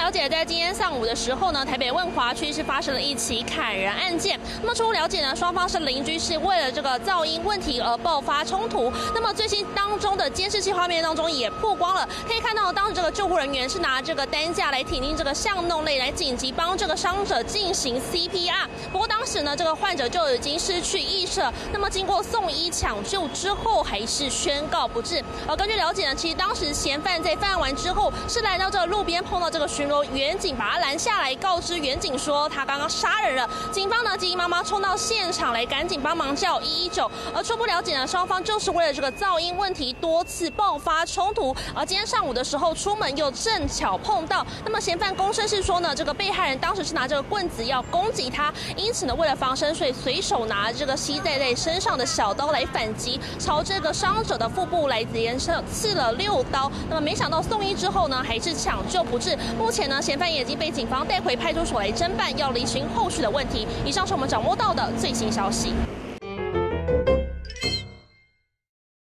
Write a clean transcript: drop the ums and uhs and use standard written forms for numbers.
了解，在今天上午的时候呢，台北万华区是发生了一起砍人案件。那么初步了解呢，双方是邻居，是为了这个噪音问题而爆发冲突。那么最新当中的监视器画面当中也曝光了，可以看到当时这个救护人员是拿这个担架来挺进这个巷弄内，来紧急帮这个伤者进行 CPR。不过当时呢，这个患者就已经失去意识了。那么经过送医抢救之后，还是宣告不治。根据了解呢，其实当时嫌犯在犯案完之后，是来到这个路边碰到这个巡逻员警，把他拦下来，告知员警说他刚刚杀人了。警方呢急急忙忙冲到现场来，赶紧帮忙叫119。而初步了解呢，双方就是为了这个噪音问题多次爆发冲突。而今天上午的时候出门又正巧碰到。那么嫌犯供称是说呢，这个被害人当时是拿这个棍子要攻击他，因此呢为了防身，所以随手拿这个携带在身上的小刀来反击，朝这个伤者的腹部来连刺了6刀。那么没想到送医之后呢，还是抢救不治。目前呢，嫌犯也已经被警方带回派出所来侦办，要厘清后续的问题。以上是我们掌握到的最新消息。